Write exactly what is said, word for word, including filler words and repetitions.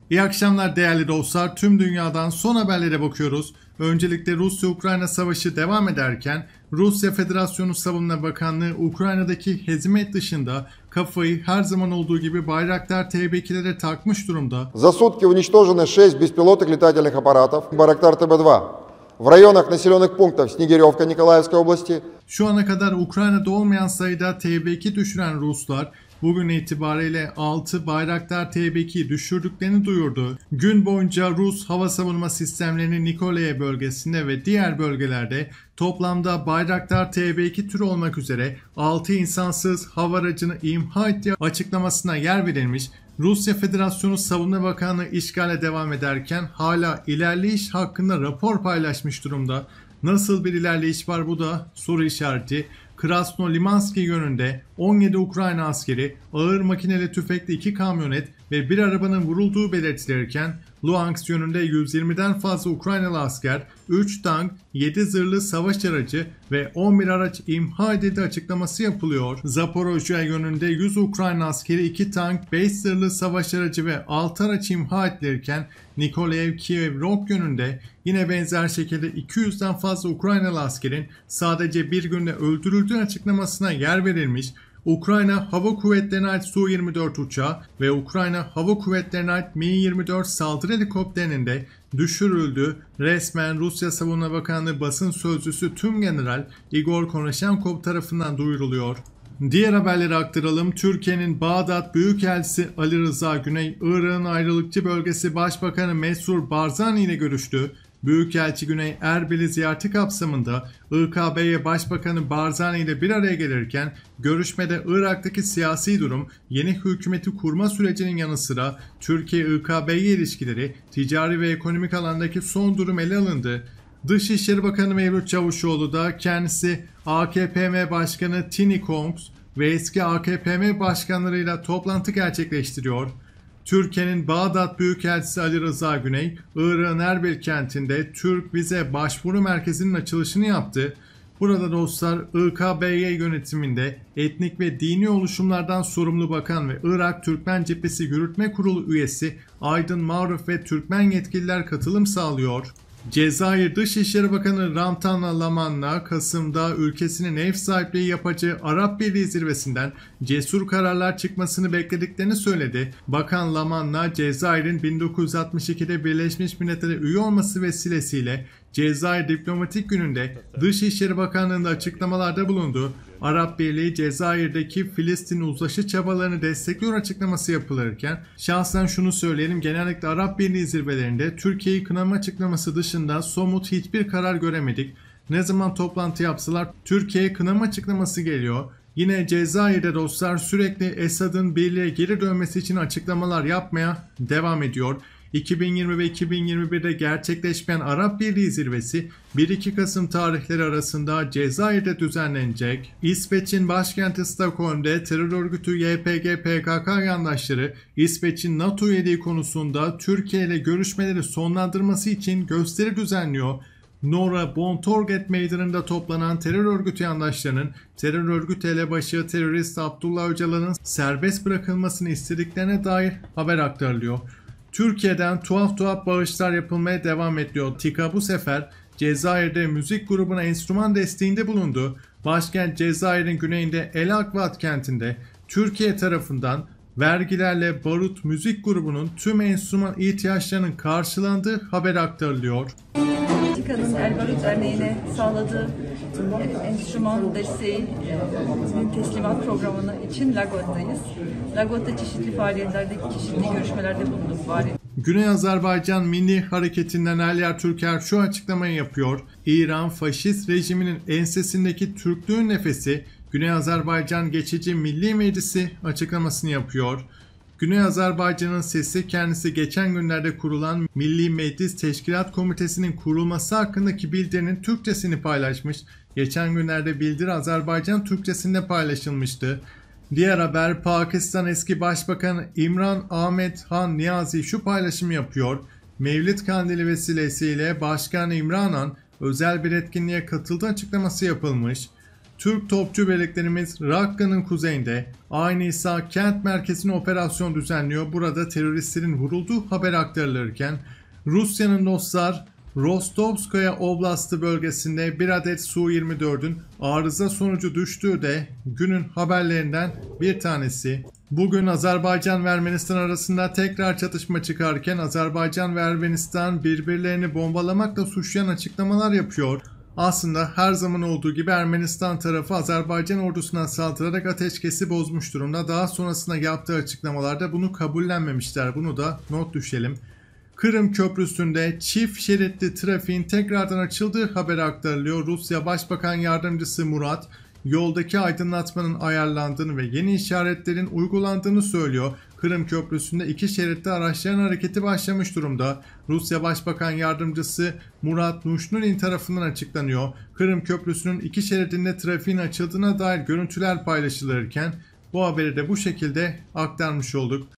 İyi akşamlar değerli dostlar. Tüm dünyadan son haberlere bakıyoruz. Öncelikle Rusya-Ukrayna savaşı devam ederken Rusya Federasyonu Savunma Bakanlığı Ukrayna'daki hezimet dışında kafayı her zaman olduğu gibi Bayraktar T B ikilere takmış durumda. За сутки уничтожено шесть беспилотных летательных аппаратов Байрактар Т Б два в районах населенных пунктов Снегиревка Николаевской области. Şu ana kadar Ukrayna'da olmayan sayıda T B iki düşüren Ruslar bugün itibariyle altı Bayraktar T B ikiyi düşürdüklerini duyurdu. Gün boyunca Rus hava savunma sistemlerinin Nikolaev bölgesinde ve diğer bölgelerde toplamda Bayraktar T B iki türü olmak üzere altı insansız hava aracını imha ettiği açıklamasına yer verilmiş. Rusya Federasyonu Savunma Bakanlığı işgale devam ederken hala ilerleyiş hakkında rapor paylaşmış durumda. Nasıl bir ilerleyiş var, bu da soru işareti. Krasnolimanski yönünde on yedi Ukrayna askeri, ağır makineli tüfekli iki kamyonet ve bir arabanın vurulduğu belirtilirken Luhansk yönünde yüz yirmiden fazla Ukraynalı asker, üç tank, yedi zırhlı savaş aracı ve on bir araç imha edildi açıklaması yapılıyor. Zaporojye yönünde yüz Ukrayna askeri, iki tank, beş zırhlı savaş aracı ve altı araç imha edilirken Nikolaev, Kiev, Rok yönünde yine benzer şekilde iki yüzden fazla Ukraynalı askerin sadece bir günde öldürüldüğü açıklamasına yer verilmiş. Ukrayna Hava Kuvvetleri'ne ait Su yirmi dört uçağı ve Ukrayna Hava Kuvvetleri'ne ait Mi yirmi dört saldırı helikopterinin de düşürüldü. Resmen Rusya Savunma Bakanlığı basın sözcüsü Tümgeneral Igor Konashenkov tarafından duyuruluyor. Diğer haberleri aktaralım. Türkiye'nin Bağdat Büyükelçisi Ali Rıza Güney, Irak'ın ayrılıkçı bölgesi Başbakanı Mesrur Barzani ile görüştü. Büyükelçi Güney, Erbil'i ziyareti kapsamında İ K B Y Başbakanı Barzani ile bir araya gelirken görüşmede Irak'taki siyasi durum, yeni hükümeti kurma sürecinin yanı sıra Türkiye-İ K B Y ilişkileri, ticari ve ekonomik alandaki son durum ele alındı. Dışişleri Bakanı Mevlüt Çavuşoğlu da kendisi A K P M Başkanı Tini Kongs ve eski A K P M başkanlarıyla toplantı gerçekleştiriyor. Türkiye'nin Bağdat Büyükelçisi Ali Rıza Güney, Irak'ın Erbil kentinde Türk Vize Başvuru Merkezi'nin açılışını yaptı. Burada dostlar, İ K B Y yönetiminde etnik ve dini oluşumlardan sorumlu bakan ve Irak Türkmen Cephesi Yürütme Kurulu üyesi Aydın Maruf ve Türkmen yetkililer katılım sağlıyor. Cezayir Dışişleri Bakanı Ramtan Lamanna, Kasım'da ülkesinin ev sahipliği yapacağı Arap Birliği zirvesinden cesur kararlar çıkmasını beklediklerini söyledi. Bakan Lamanna, Cezayir'in bin dokuz yüz altmış ikide Birleşmiş Milletler'e üye olması vesilesiyle Cezayir Diplomatik Günü'nde Dışişleri Bakanlığı'nda açıklamalarda bulundu. Arap Birliği Cezayir'deki Filistin uzlaşı çabalarını destekliyor açıklaması yapılırken şahsen şunu söyleyelim, genellikle Arap Birliği zirvelerinde Türkiye'yi kınama açıklaması dışında somut hiçbir karar göremedik. Ne zaman toplantı yapsalar Türkiye'ye kınama açıklaması geliyor. Yine Cezayir'de dostlar sürekli Esad'ın birliğe geri dönmesi için açıklamalar yapmaya devam ediyor. iki bin yirmi ve iki bin yirmi birde gerçekleşmeyen Arap Birliği zirvesi bir iki Kasım tarihleri arasında Cezayir'de düzenlenecek. İsveç'in başkenti Stockholm'de terör örgütü Y P G P K K yandaşları İsveç'in NATO üyeliği konusunda Türkiye ile görüşmeleri sonlandırması için gösteri düzenliyor. Norra Bontorget meydanında toplanan terör örgütü yandaşlarının terör örgütü elebaşı terörist Abdullah Öcalan'ın serbest bırakılmasını istediklerine dair haber aktarılıyor. Türkiye'den tuhaf tuhaf bağışlar yapılmaya devam ediyor. TİKA bu sefer Cezayir'de müzik grubuna enstrüman desteğinde bulundu. Başkent Cezayir'in güneyinde El Akvat kentinde Türkiye tarafından vergilerle Barut müzik grubunun tüm enstrüman ihtiyaçlarının karşılandığı haber aktarılıyor. TİKA'nın El Barut Derneği'ne sağladığı e, enstrüman desteği e, teslimat programı için Lagos'tayız. Lagos'ta çeşitli faaliyetlerde, çeşitli görüşmelerde bulunduk. Bari. Güney Azerbaycan Milli Hareketi'nden Alyar Türker şu açıklamayı yapıyor. İran faşist rejiminin ensesindeki Türklüğün nefesi, Güney Azerbaycan Geçici Milli Meclisi açıklamasını yapıyor. Güney Azerbaycan'ın sesi kendisi geçen günlerde kurulan Milli Meclis Teşkilat Komitesi'nin kurulması hakkındaki bildirinin Türkçesini paylaşmış. Geçen günlerde bildiri Azerbaycan Türkçesinde paylaşılmıştı. Diğer haber, Pakistan eski Başbakanı İmran Ahmet Han Niyazi şu paylaşımı yapıyor. Mevlid Kandili vesilesiyle Başkan İmran Han özel bir etkinliğe katıldığı açıklaması yapılmış. Türk topçu birliklerimiz Rakka'nın kuzeyinde Ayn İsa kent merkezine operasyon düzenliyor. Burada teröristlerin vurulduğu haber aktarılırken Rusya'nın dostlar Rostovskaya Oblastı bölgesinde bir adet Su yirmi dördün arıza sonucu düştüğü de günün haberlerinden bir tanesi. Bugün Azerbaycan ve Ermenistan arasında tekrar çatışma çıkarken Azerbaycan ve Ermenistan birbirlerini bombalamakla suçlayan açıklamalar yapıyor. Aslında her zaman olduğu gibi Ermenistan tarafı Azerbaycan ordusuna saldırarak ateşkesi bozmuş durumda. Daha sonrasında yaptığı açıklamalarda bunu kabullenmemişler. Bunu da not düşelim. Kırım Köprüsü'nde çift şeritli trafiğin tekrardan açıldığı haberi aktarılıyor. Rusya Başbakan Yardımcısı Murat, yoldaki aydınlatmanın ayarlandığını ve yeni işaretlerin uygulandığını söylüyor. Kırım Köprüsü'nde iki şeritli araçların hareketi başlamış durumda. Rusya Başbakan Yardımcısı Murat Nuşnurin tarafından açıklanıyor. Kırım Köprüsü'nün iki şeridinde trafiğin açıldığına dair görüntüler paylaşılırken bu haberi de bu şekilde aktarmış olduk.